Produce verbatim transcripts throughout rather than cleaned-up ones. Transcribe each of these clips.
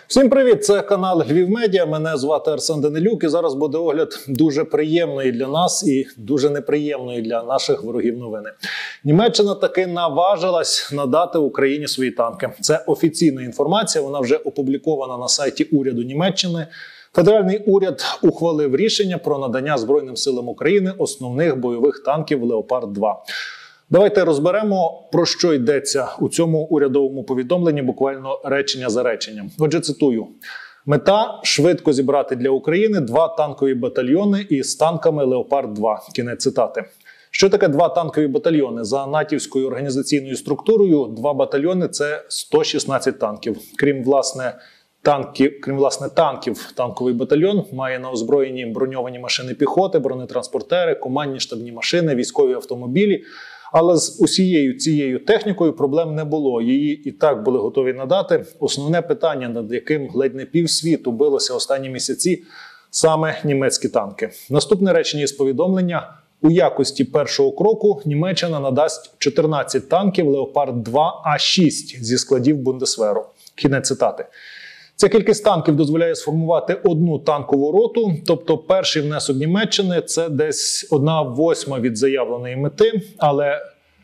Всім привіт! Це канал Львів Медіа. Мене звати Арсен Данилюк і зараз буде огляд дуже приємної для нас і дуже неприємної для наших ворогів новини. Німеччина таки наважилась надати Україні свої танки. Це офіційна інформація, вона вже опублікована на сайті уряду Німеччини. Федеральний уряд ухвалив рішення про надання Збройним силам України основних бойових танків «Леопард два». Давайте розберемо, про що йдеться у цьому урядовому повідомленні, буквально речення за реченням. Отже, цитую. Мета – швидко зібрати для України два танкові батальйони із танками «Леопард два». Кінець цитати. Що таке два танкові батальйони? За натівською організаційною структурою, два батальйони – це сто шістнадцять танків. Крім, власне, танків, крім, власне, танків, танковий батальйон має на озброєнні броньовані машини піхоти, бронетранспортери, командні штабні машини, військові автомобілі. Але з усією цією технікою проблем не було. Її і так були готові надати. Основне питання, над яким ледь не півсвіту билося останні місяці, саме німецькі танки. Наступне речення із повідомлення. У якості першого кроку Німеччина надасть чотирнадцять танків «Леопард два А шість» зі складів Бундесверу. Кінець цитати. Ця кількість танків дозволяє сформувати одну танкову роту, тобто перший внесок Німеччини – це десь одна восьма від заявленої мети, але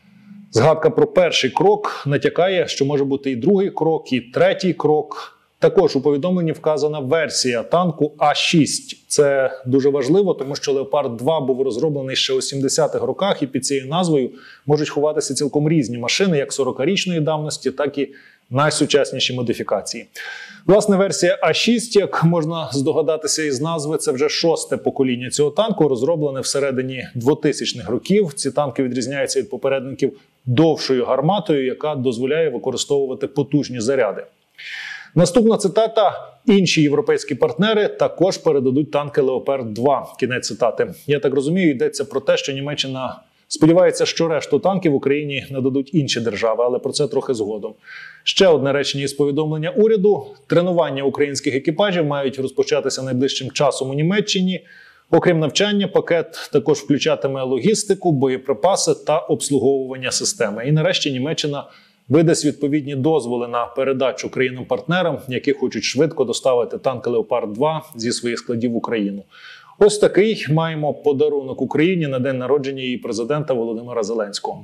згадка про перший крок натякає, що може бути і другий крок, і третій крок. Також у повідомленні вказана версія танку А шість. Це дуже важливо, тому що «Леопард два» був розроблений ще у сімдесятих роках, і під цією назвою можуть ховатися цілком різні машини, як сорокарічної давності, так і найсучасніші модифікації. Власне, версія А шість, як можна здогадатися із назви, це вже шосте покоління цього танку, розроблене всередині двотисячних років. Ці танки відрізняються від попередників довшою гарматою, яка дозволяє використовувати потужні заряди. Наступна цитата. Інші європейські партнери також передадуть танки «Леопард два». Кінець цитати. Я так розумію, йдеться про те, що Німеччина сподівається, що решту танків Україні нададуть інші держави, але про це трохи згодом. Ще одне речення із повідомлення уряду. Тренування українських екіпажів мають розпочатися найближчим часом у Німеччині. Окрім навчання, пакет також включатиме логістику, боєприпаси та обслуговування системи. І нарешті Німеччина видасть відповідні дозволи на передачу країнам-партнерам, які хочуть швидко доставити танки «Леопард два» зі своїх складів в Україну. Ось такий маємо подарунок Україні на день народження її президента Володимира Зеленського.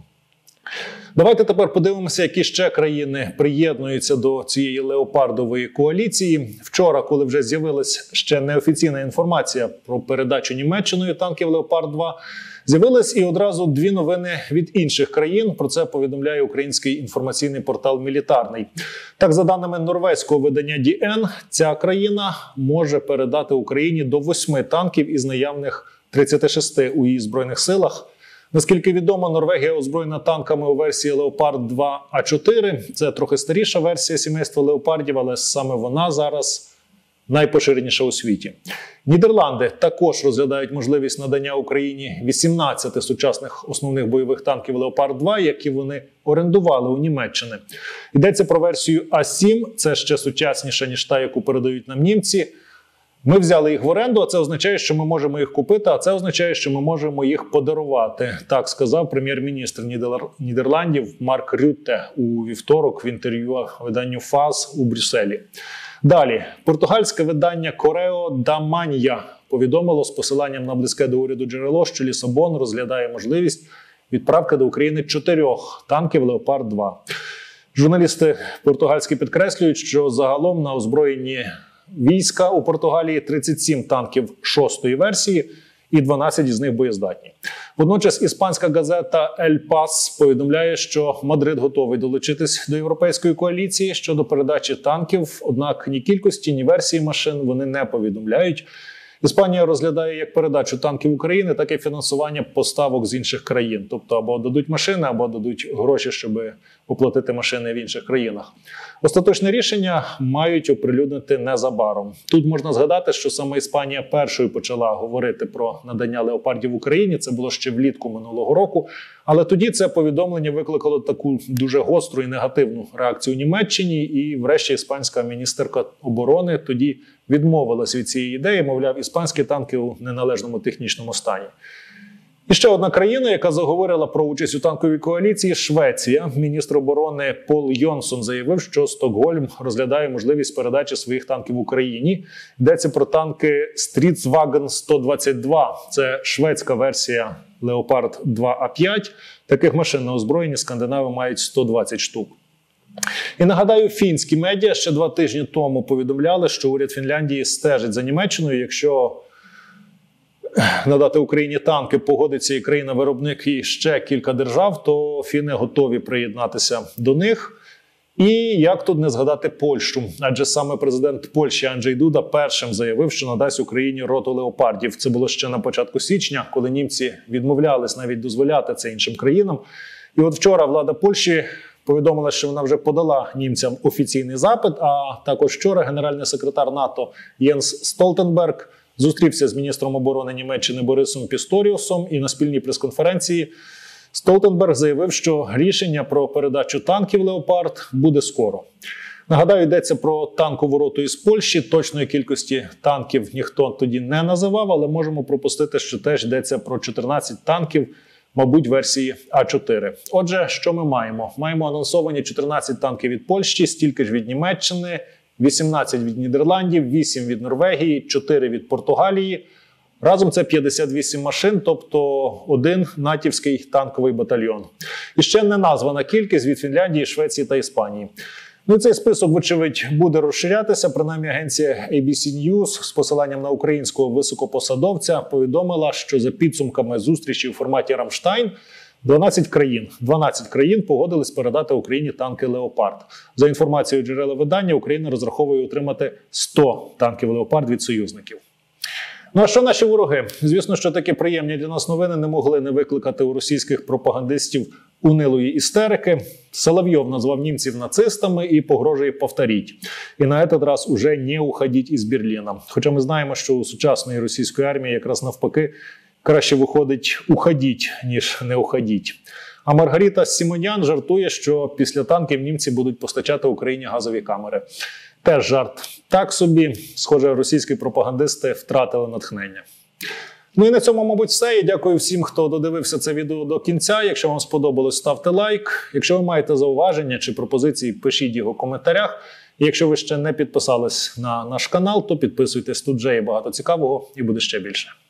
Давайте тепер подивимося, які ще країни приєднуються до цієї леопардової коаліції. Вчора, коли вже з'явилась ще неофіційна інформація про передачу Німеччиною танків «Леопард два», з'явились і одразу дві новини від інших країн. Про це повідомляє український інформаційний портал «Мілітарний». Так, за даними норвезького видання Ді Ен, ця країна може передати Україні до восьми танків із наявних тридцяти шести у її Збройних силах. Наскільки відомо, Норвегія озброєна танками у версії «Леопард два А чотири». Це трохи старіша версія сімейства «Леопардів», але саме вона зараз найпоширеніша у світі. Нідерланди також розглядають можливість надання Україні вісімнадцяти сучасних основних бойових танків «Леопард два», які вони орендували у Німеччини. Йдеться про версію А сім, це ще сучасніша, ніж та, яку передають нам німці. Ми взяли їх в оренду, а це означає, що ми можемо їх купити, а це означає, що ми можемо їх подарувати. Так сказав прем'єр-міністр Нідерландів Марк Рютте у вівторок в інтерв'ю виданню ФАС у Брюсселі. Далі. Португальське видання «Корео да Манья» повідомило з посиланням на близьке до уряду джерело, що Лісабон розглядає можливість відправки до України чотирьох танків «Леопард два». Журналісти португальські підкреслюють, що загалом на озброєнні війська у Португалії тридцять сім танків шостої версії і дванадцять із них боєздатні. Водночас іспанська газета «Ель Пас» повідомляє, що Мадрид готовий долучитись до європейської коаліції щодо передачі танків, однак ні кількості, ні версії машин вони не повідомляють. Іспанія розглядає як передачу танків України, так і фінансування поставок з інших країн. Тобто або дадуть машини, або дадуть гроші, щоб оплатити машини в інших країнах. Остаточне рішення мають оприлюднити незабаром. Тут можна згадати, що саме Іспанія першою почала говорити про надання «Леопардів» в Україні. Це було ще влітку минулого року. Але тоді це повідомлення викликало таку дуже гостру і негативну реакцію у Німеччині. І врешті іспанська міністерка оборони тоді відмовилась від цієї ідеї. Мовляв, іспанські танки у неналежному технічному стані. І ще одна країна, яка заговорила про участь у танковій коаліції – Швеція. Міністр оборони Пол Йонсон заявив, що Стокгольм розглядає можливість передачі своїх танків Україні. Йдеться про танки Stridsvagn сто двадцять два. Це шведська версія Leopard два А п'ять. Таких машин на озброєнні скандинави мають сто двадцять штук. І нагадаю, фінські медіа ще два тижні тому повідомляли, що уряд Фінляндії стежить за Німеччиною. Якщо надати Україні танки погодиться і країна-виробник, і ще кілька держав, то фіни готові приєднатися до них. І як тут не згадати Польщу? Адже саме президент Польщі Анджей Дуда першим заявив, що надасть Україні роту леопардів. Це було ще на початку січня, коли німці відмовлялись навіть дозволяти це іншим країнам. І от вчора влада Польщі повідомила, що вона вже подала німцям офіційний запит, а також вчора генеральний секретар НАТО Єнс Столтенберг зустрівся з міністром оборони Німеччини Борисом Пісторіусом, і на спільній прес-конференції Столтенберг заявив, що рішення про передачу танків «Леопард» буде скоро. Нагадаю, йдеться про танкову роту із Польщі. Точної кількості танків ніхто тоді не називав, але можемо пропустити, що теж йдеться про чотирнадцять танків, мабуть, версії А чотири. Отже, що ми маємо? Маємо анонсовані чотирнадцять танків від Польщі, стільки ж від Німеччини, вісімнадцять від Нідерландів, вісім від Норвегії, чотири від Португалії. Разом це п'ятдесят вісім машин, тобто один натівський танковий батальйон. І ще не названа кількість від Фінляндії, Швеції та Іспанії. Ну і цей список, вочевидь, буде розширятися. Принаймні агенція ей бі сі News з посиланням на українського високопосадовця повідомила, що за підсумками зустрічі у форматі «Рамштайн» дванадцять країн, дванадцять країн погодились передати Україні танки «Леопард». За інформацією джерела видання, Україна розраховує отримати сто танків «Леопард» від союзників. Ну а що наші вороги? Звісно, що такі приємні для нас новини не могли не викликати у російських пропагандистів унилої істерики. Соловйов назвав німців нацистами і погрожує повторіть. І на этот раз уже не уходіть із Берліна. Хоча ми знаємо, що у сучасної російської армії якраз навпаки краще виходить уходіть, ніж не уходіть. А Маргарита Сімонян жартує, що після танків німці будуть постачати Україні газові камери. Теж жарт. Так собі, схоже, російські пропагандисти втратили натхнення. Ну і на цьому, мабуть, все. Я дякую всім, хто додивився це відео до кінця. Якщо вам сподобалось, ставте лайк. Якщо ви маєте зауваження чи пропозиції, пишіть їх у коментарях. І якщо ви ще не підписались на наш канал, то підписуйтесь, тут вже є багато цікавого і буде ще більше.